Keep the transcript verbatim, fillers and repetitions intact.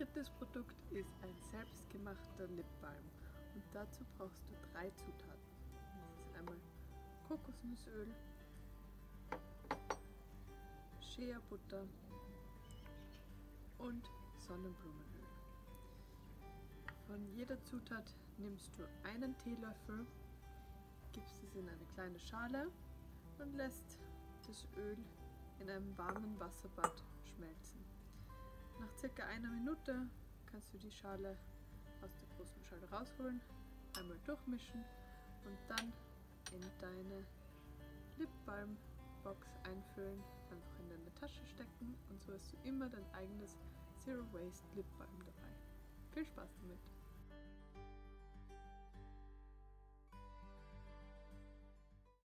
drittes Produkt ist ein selbstgemachter Lipbalm und dazu brauchst du drei Zutaten. Das ist einmal Kokosnussöl, Shea-Butter und Sonnenblumenöl. Von jeder Zutat nimmst du einen Teelöffel, gibst es in eine kleine Schale und lässt das Öl in einem warmen Wasserbad schmelzen. Nach circa einer Minute kannst du die Schale aus der großen Schale rausholen, einmal durchmischen und dann in deine Lipbalm-Box einfüllen, einfach in deine Tasche stecken und so hast du immer dein eigenes Zero Waste Lipbalm dabei. Viel Spaß damit!